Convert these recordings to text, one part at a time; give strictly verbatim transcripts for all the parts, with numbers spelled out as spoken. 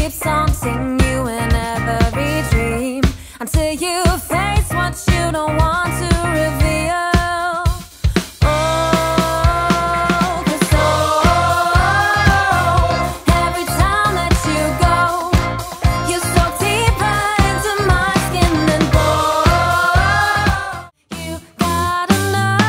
keeps haunting you in every dream, until you face what you don't want to reveal. Oh, 'cause oh, every time that you go, you soak deeper into my skin, and boy, you gotta know,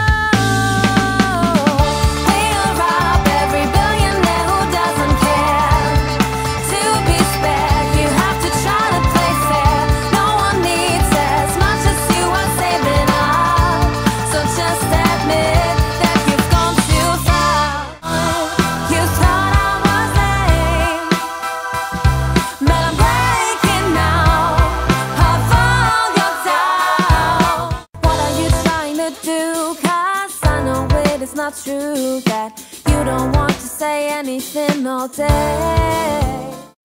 we'll rob every billionaire who doesn't care to be spared. You have to try to play fair. No one needs as much as you are saving up, so just admit that you've gone too far. You thought I was lame, but I'm breaking now of all your doubt. What are you trying to do? 'Cause I know it is not true that you don't want to say anything all day.